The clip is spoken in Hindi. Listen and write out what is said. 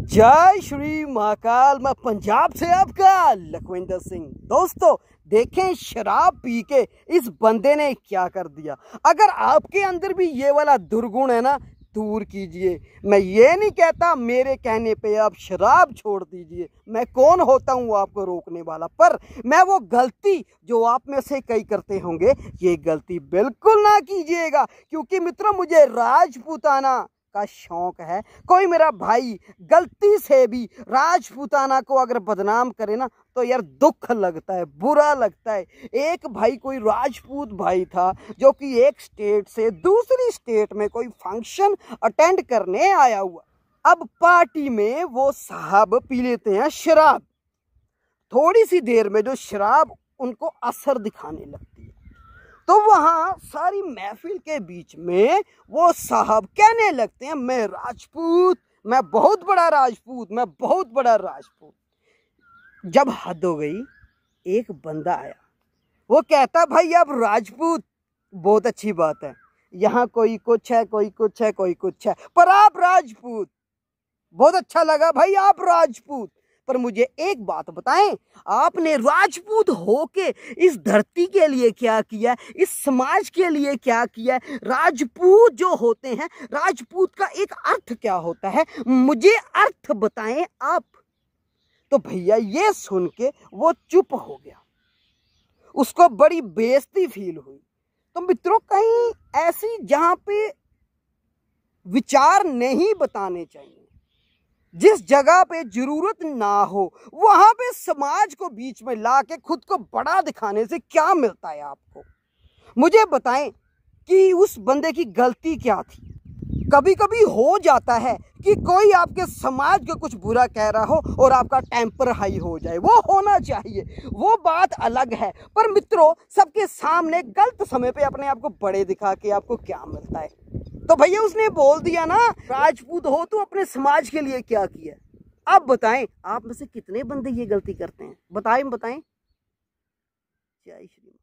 जय श्री महाकाल। मैं पंजाब से आपका लखविंदर सिंह। दोस्तों देखें शराब पी के इस बंदे ने क्या कर दिया। अगर आपके अंदर भी ये वाला दुर्गुण है ना, दूर कीजिए। मैं ये नहीं कहता मेरे कहने पे आप शराब छोड़ दीजिए, मैं कौन होता हूँ आपको रोकने वाला। पर मैं वो गलती जो आप में से कई करते होंगे, ये गलती बिल्कुल ना कीजिएगा। क्योंकि मित्रों मुझे राजपूताना का शौक है। कोई मेरा भाई गलती से भी राजपूताना को अगर बदनाम करे ना, तो यार दुख लगता है, बुरा लगता है। एक भाई कोई राजपूत भाई था जो कि एक स्टेट से दूसरी स्टेट में कोई फंक्शन अटेंड करने आया हुआ। अब पार्टी में वो साहब पी लेते हैं शराब। थोड़ी सी देर में जो शराब उनको असर दिखाने लगती है, तो वहां सारी महफिल के बीच में वो साहब कहने लगते हैं, मैं राजपूत, मैं बहुत बड़ा राजपूत, मैं बहुत बड़ा राजपूत। जब हद हो गई, एक बंदा आया, वो कहता भाई आप राजपूत, बहुत अच्छी बात है, यहाँ कोई कुछ है, कोई कुछ है, कोई कुछ है, पर आप राजपूत, बहुत अच्छा लगा भाई आप राजपूत। पर मुझे एक बात बताएं, आपने राजपूत होके इस धरती के लिए क्या किया, इस समाज के लिए क्या किया। राजपूत जो होते हैं, राजपूत का एक अर्थ क्या होता है, मुझे अर्थ बताएं आप। तो भैया ये सुन के वो चुप हो गया, उसको बड़ी बेइज्जती फील हुई। तो मित्रों कहीं ऐसी जहां पे विचार नहीं बताने चाहिए, जिस जगह पे जरूरत ना हो, वहां पे समाज को बीच में ला के खुद को बड़ा दिखाने से क्या मिलता है आपको। मुझे बताएं कि उस बंदे की गलती क्या थी। कभी कभी हो जाता है कि कोई आपके समाज को कुछ बुरा कह रहा हो और आपका टेम्पर हाई हो जाए, वो होना चाहिए, वो बात अलग है। पर मित्रों सबके सामने गलत समय पे अपने आप को बड़े दिखा के आपको क्या मिलता है। तो भैया उसने बोल दिया ना, राजपूत हो तो अपने समाज के लिए क्या किया। अब बताएं आप में से कितने बंदे ये गलती करते हैं, बताएं। जय श्री।